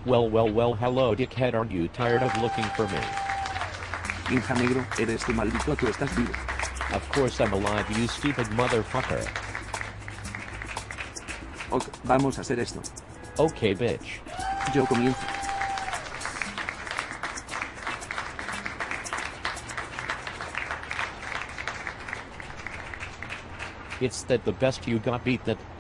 Well, hello dickhead, aren't you tired of looking for me? Inja negro, eres tu maldito, tú estás vivo. Of course I'm alive, you stupid motherfucker. Ok, vamos a hacer esto. Okay, bitch. Yo comienzo. It's that the best you got beat that